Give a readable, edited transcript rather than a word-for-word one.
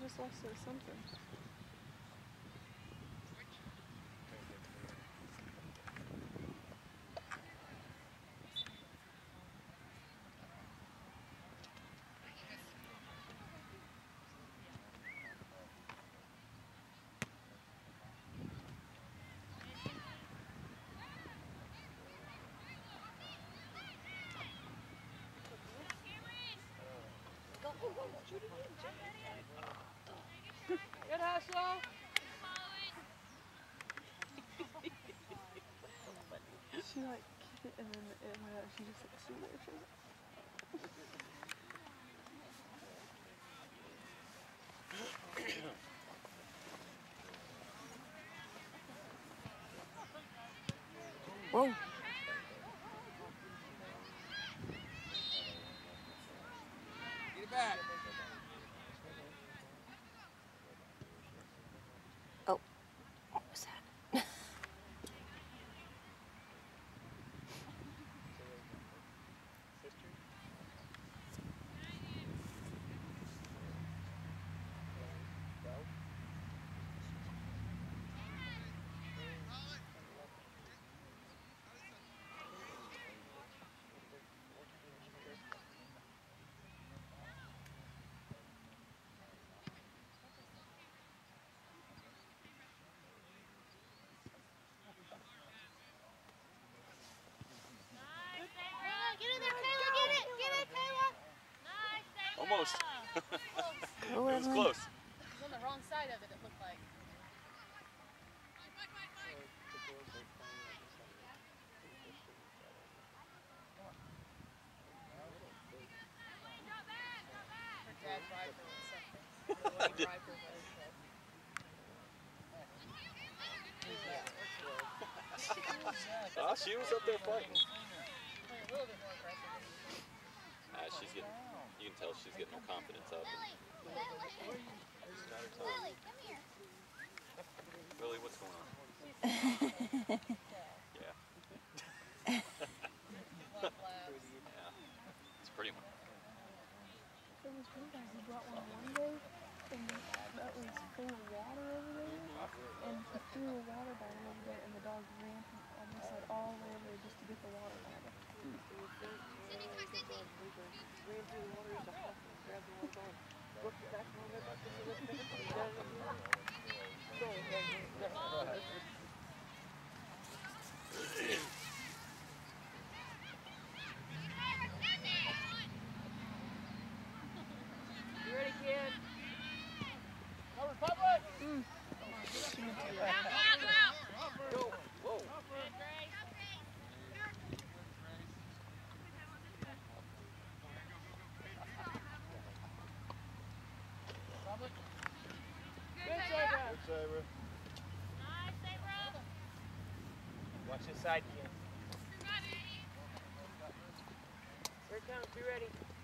just lost to something. Good hustle. She like kicked it and then she just like threw it. She was like, whoa. Get it back. Oh, what was that? Almost. Oh, it was close. It was on the wrong side of it, it looked like. Her dad Riper was something. Riper was. She was up there fighting. A little bit more aggressive. She's getting, you can tell she's getting her confidence up. Lily, come here. Lily, what's going on? Yeah. Yeah. It's a pretty one. There was one guy who brought one day, and that was full of water over there, and he threw a water bottle over there, and the dog ran from almost like all the way over there just to get the water bottle. Ran through the water as a hawk and grabbed the water bottle. Looked back and all that. You ready, kid? Cover, public! Go. Whoa. Good saver. Nice, Sabra. Watch this side, kid. Here it comes. Be ready.